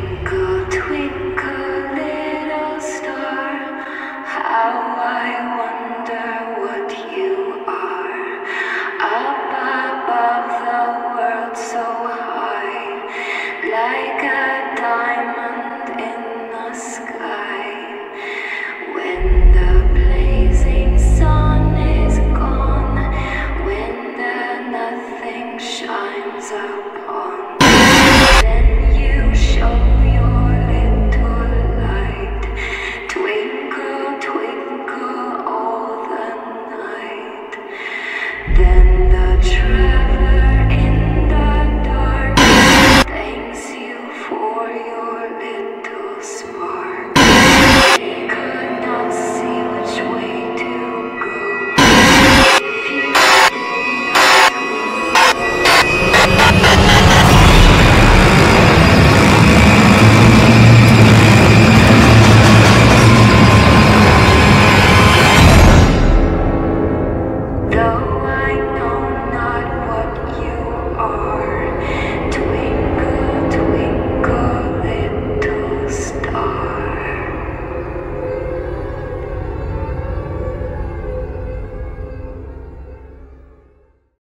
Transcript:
Twinkle, twinkle, little star, how I wonder what you are. Up above the world so high, like a